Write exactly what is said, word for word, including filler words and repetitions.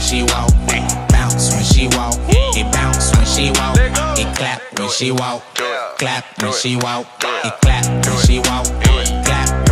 she walk, bounce when she walk, it bounce when she walk, it clap when she walk, clap when she walk, it clap when she walk.